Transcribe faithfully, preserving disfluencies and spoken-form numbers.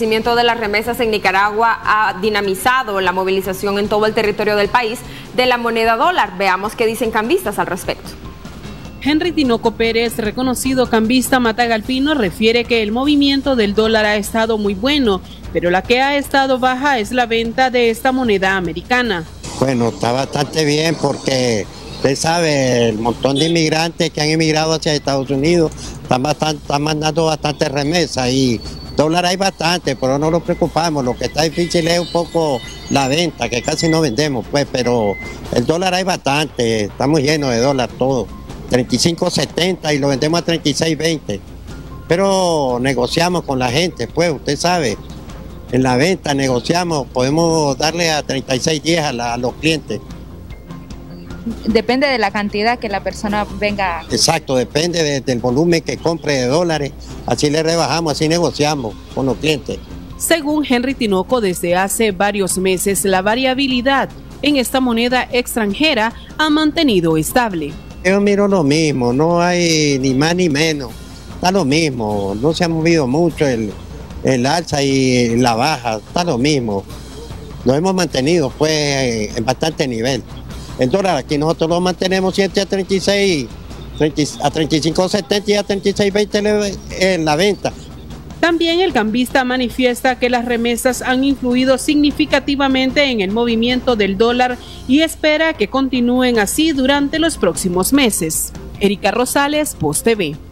crecimiento de las remesas en Nicaragua ha dinamizado la movilización en todo el territorio del país de la moneda dólar. Veamos qué dicen cambistas al respecto. Henry Tinoco Pérez, reconocido cambista matagalpino, refiere que el movimiento del dólar ha estado muy bueno, pero la que ha estado baja es la venta de esta moneda americana. Bueno, está bastante bien porque usted sabe, el montón de inmigrantes que han emigrado hacia Estados Unidos están, bastante, están mandando bastante remesas y dólar hay bastante, pero no nos preocupamos. Lo que está difícil es un poco la venta, que casi no vendemos, pues, pero el dólar hay bastante, estamos llenos de dólar todo. treinta y cinco setenta y lo vendemos a treinta y seis veinte. Pero negociamos con la gente, pues, usted sabe, en la venta negociamos, podemos darle a treinta y seis diez a, la, a los clientes. Depende de la cantidad que la persona venga. Exacto, depende de, del volumen que compre de dólares, así le rebajamos, así negociamos con los clientes. Según Henry Tinoco, desde hace varios meses la variabilidad en esta moneda extranjera ha mantenido estable. Yo miro lo mismo, no hay ni más ni menos, está lo mismo, no se ha movido mucho el, el alza y la baja, está lo mismo. Lo hemos mantenido pues en bastante nivel. El dólar aquí nosotros lo mantenemos siempre a treinta y seis, a treinta y cinco setenta y a treinta y seis veinte en la venta. También el cambista manifiesta que las remesas han influido significativamente en el movimiento del dólar y espera que continúen así durante los próximos meses. Erika Rosales, Post T V.